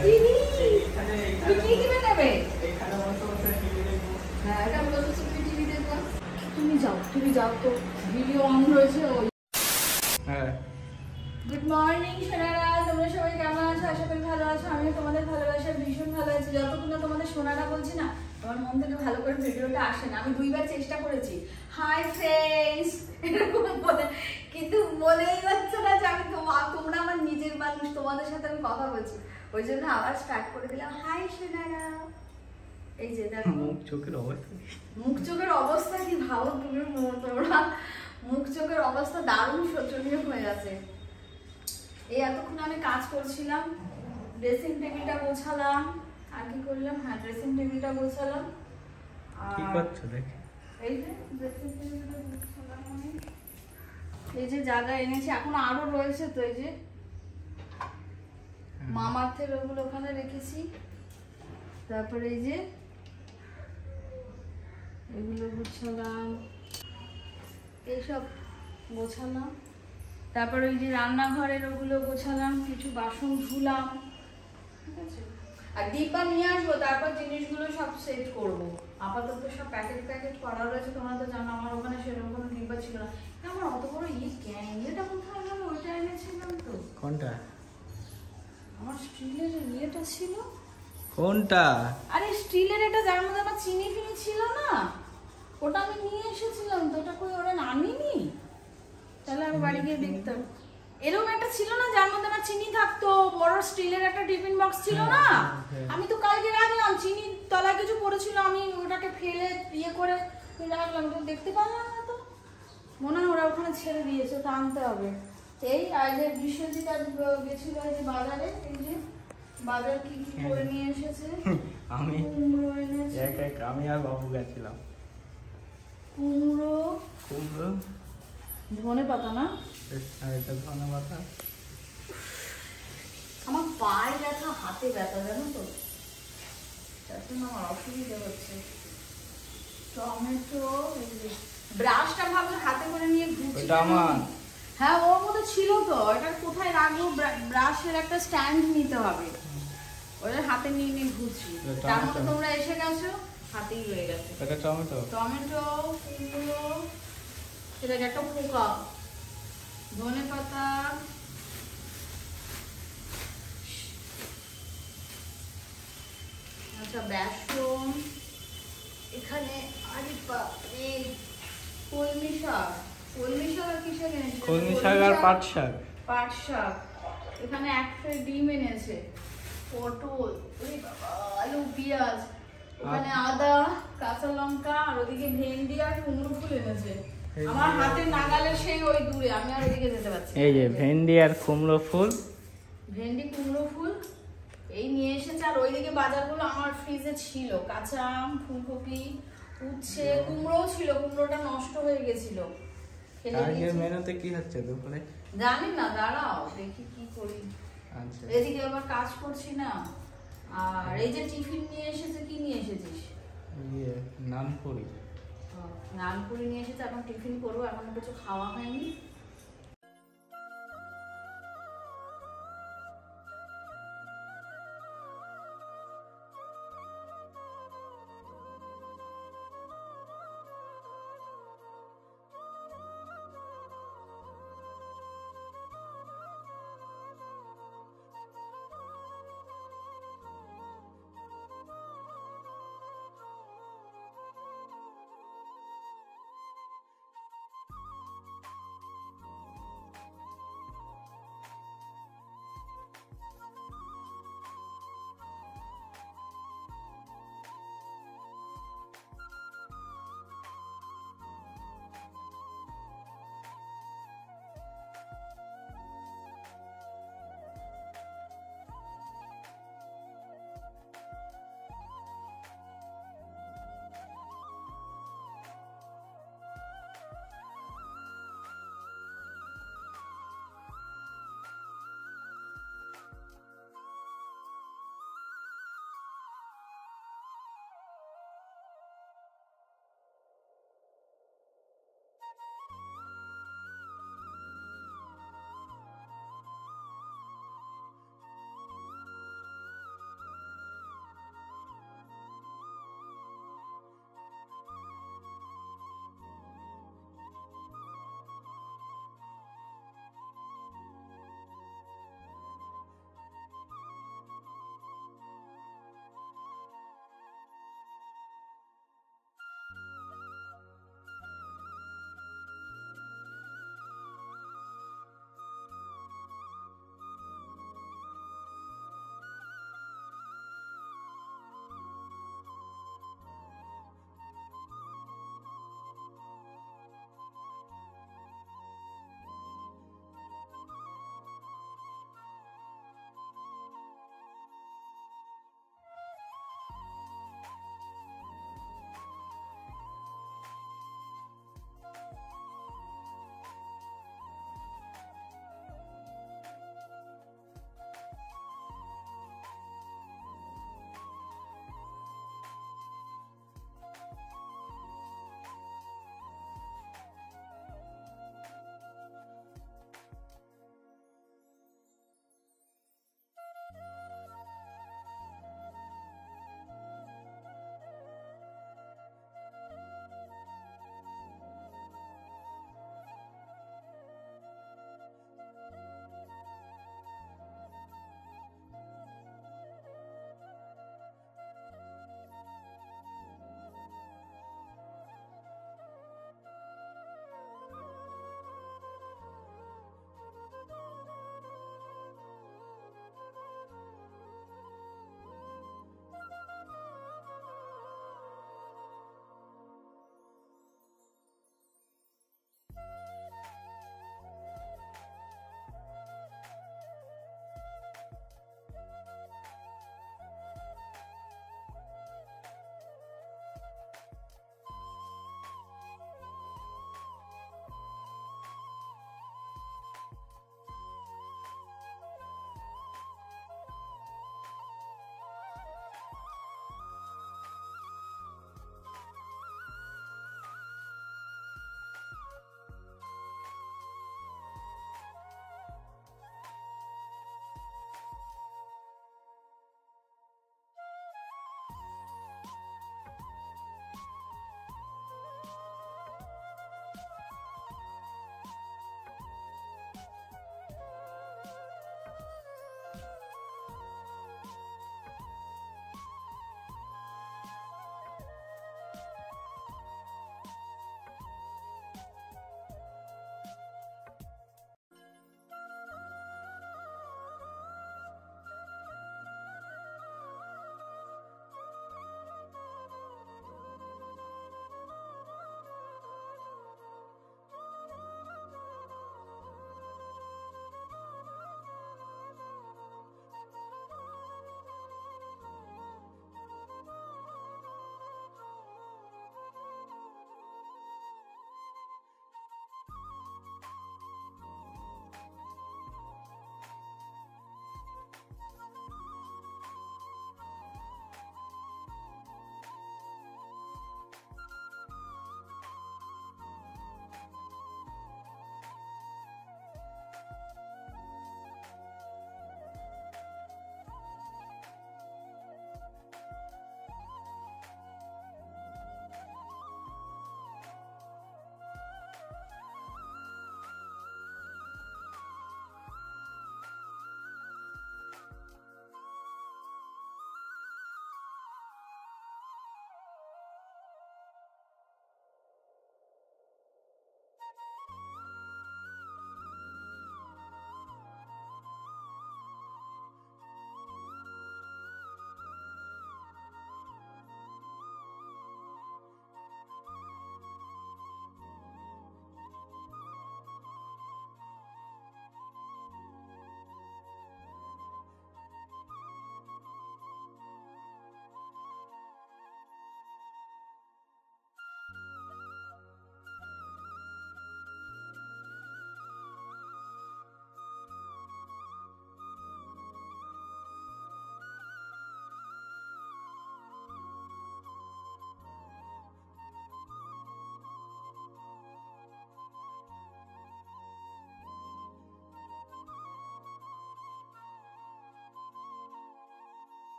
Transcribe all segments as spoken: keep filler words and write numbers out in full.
চিনি তুমি কি কিনে নেবে? হ্যাঁ এটা বলছো তুমি টিভি দেখবা। তুমি যাও তুমি যাও তো ভিডিও অন রয়েছে। ওই হ্যাঁ গুড মর্নিং সোনারা, তোমরা সবাই কেমন আছো? আশা করি ভালো আছো। আমি তোমাদের ভালোবাসায় ভীষণ ভালো আছি। যতক্ষণ না তোমাদের সোনারা বলছি না, আমার মন থেকে ভালো করে ভিডিওটা আসে না। আমি দুইবার চেষ্টা করেছি হাই ফ্রেন্ডস এরকম বলে, কিন্তু বলেই যাচ্ছে না যে আমি তোমরা আমার নিজের মানুষ, তোমাদের সাথে আমি কথা বলছি। ওই জন্য আবার স্টার্ট করে দিলাম হাই সোনারা। এই যে দেখো মুখ চোখের অবস্থা, মুখ চোখের অবস্থা কি ভালো তুমি তোমরা। মুখ চোখের অবস্থা দারুণ শোচনীয় হয়ে আছে। এই এতক্ষণ আমি কাজ করছিলাম, ড্রেসিং টেবিলটা গোছালাম। আর কি করলাম? হ্যাঁ ড্রেসিং টেবিলটা গোছালাম। কি করছো দেখি? এই যে ড্রেসিং টেবিলটা গোছালাম আমি। এই যে জায়গা এনেছি, এখন আরো রয়েছে তো। এই যে মামার্থের ওগুলো ওখানে রেখেছি। তারপরে এই যে এগুলো গোছালাম, এইসব গোছালাম। তারপরে ওই যে রান্নাঘরের ওগুলো গোছালাম, কিছু বাসন ধুলাম, ঠিক আছে। আর ডিব্বা নিয়ে আসবো, তারপর জিনিসগুলো সব সেট করবো। আপাতত সব প্যাকেট প্যাকেট করা রয়েছে। তোমরা তো জানো আমার ওখানে সেরকম কোনো ডিব্বা ছিল না। আমার অত বড় ইয়ে ক্যান, এটা কোথায় গেল? ওইটা এনেছিলাম তো। কোনটা? আমার স্টিলের ইয়েটা ছিল। কোনটা? আরে স্টিলের এটা, যার মধ্যে আমার চিনি ফিনি ছিল না, ওটা আমি নিয়ে এসেছিলাম তো। ওটা কই ওরা আনিনি? তাহলে আমি বাড়ি গিয়ে দেখতাম। এরকম একটা ছিল না যার মধ্যে আমার চিনি থাকতো, বড় স্টিলের একটা টিফিন বক্স ছিল না? আমি তো কালকে রাখলাম, চিনির তলায় কিছু পড়েছিল, আমি ওটাকে ফেলে ইয়ে করে রাখলাম, তো দেখতে পারলাম না। তো মনে হয় ওরা ওখানে ছেড়ে দিয়েছে, তো আনতে হবে। এই আজ বিশ্বজিৎ আজ গেছিল এই যে বাজারে। এই যে বাজার কি কি করে নিয়ে এসেছে। আমি কুমড়ো এনেছে, এক এক আমি আর বাবু গেছিলাম। কুমড়ো কুমড়ো ধনে পাতা না, আর এটা ধনে পাতা। আমার পায়ে ব্যথা, হাতে ব্যথা, জানো তো, তার জন্য আমার অসুবিধা হচ্ছে। টমেটো, ব্রাশটা ভাবলে হাতে করে নিয়ে ঘুরছি। ওটা আমার। হ্যাঁ ওর মধ্যে ছিল তো। এটা কোথায় রাখবো? ব্রাশের একটা স্ট্যান্ড নিতে হবে। ওটা হাতে নিয়ে নিয়ে ঘুরছি, তার মধ্যে তোমরা এসে গেছো, হাতেই রয়ে গেছে। এটা টমেটো, টমেটো, কুমড়ো, সেটাকে একটা পোকা, ধনে পাতা, আচ্ছা বেসন, এখানে আরে এই কলমি শাক, কলমি শাক আর কি শাক এনেছে? কলমি শাক আর পাট শাক। পাট শাক, এখানে এক ট্রে ডিম এনেছে, পটল, ওরে বাবা, আলু, পেঁয়াজ, ওখানে আদা, কাঁচা লঙ্কা, আর ওদিকে ভেন্ডি আর কুমড়ো ফুল এনেছে। আমার হাতের নাগালে সেই ওই দূরে, আমি আর ওদিকে যেতে পারছি। এই যে ভেন্ডি আর কুমড়ো ফুল, ভেন্ডি কুমড়ো ফুল এই নিয়ে এসেছে। আর ওইদিকে বাজারগুলো আমার ফ্রিজে ছিল, কাঁচা আম, ফুলকপি, উচ্ছে, কুমড়োও ছিল, কুমড়োটা নষ্ট হয়ে গেছিল। আজকের মেনুতে কি হচ্ছে দুপুরে জানি না, দাঁড়াও দেখি কি করি। আচ্ছা এদিকে আবার কাজ করছি না। আর এই যে টিফিন নিয়ে এসেছে, কি নিয়ে এসেছিস? ইয়ে নানপুরি। নানপুরি নিয়ে এসেছে, এখন টিফিন করবো, এখন কিছু খাওয়া হয়নি।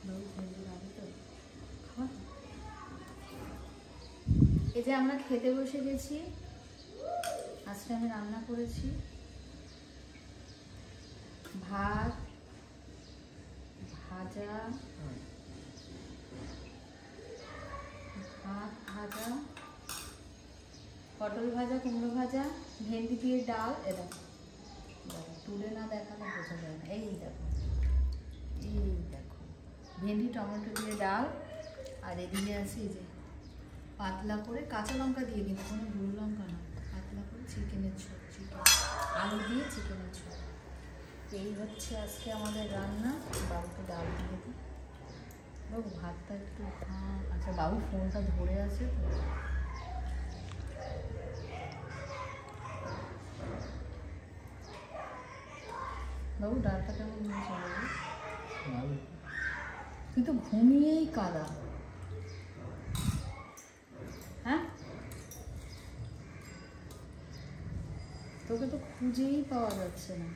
বাবু ভেন্ডি খাবে তো? খাওয়া? এই যে আমরা খেতে বসে গেছি। আজকে আমি রান্না করেছি ভাত, ভাজা, ভাত ভাজা, পটল ভাজা, কুমড়ো ভাজা, ভেন্ডি দিয়ে ডাল। এটা তুলে না দেখালে বোঝা যায় না। এই দেখো, এই দেখো, ভেন্ডি টমেটো দিয়ে ডাল। আর এদিকে আছে এই যে পাতলা করে কাঁচা লঙ্কা দিয়ে, কিন্তু কোনো ভুল লঙ্কা না, পাতলা করে চিকেনের ঝোল, চিকেন আলু দিয়ে চিকেনের ঝোল। এই হচ্ছে আজকে আমাদের রান্না। বাবুকে ডাল দিয়ে দিই। বাবু ভাতটা একটু খা- আচ্ছা বাবু ফোনটা ধরে আছে তো। বাবু ডালটা কেমন হয়েছে বাবু? ভালো। কিন্তু ঘুমিয়েই কাদা। হ্যাঁ, তোকে তো খুঁজেই পাওয়া যাচ্ছে না।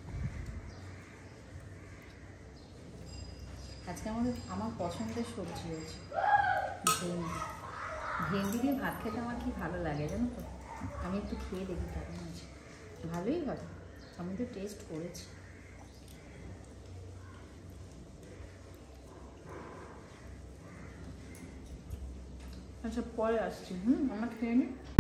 আজকে আমাদের আমার পছন্দের সবজি হয়েছে ভেন্ডি। ভেন্ডি দিয়ে ভাত খেতে আমার কি ভালো লাগে জানো তো। আমি একটু খেয়ে দেখি কেমন আছে। ভালোই হবে, আমি তো টেস্ট করেছি। আচ্ছা পরে আসছি। হুম, আমরা খেয়ে নিই।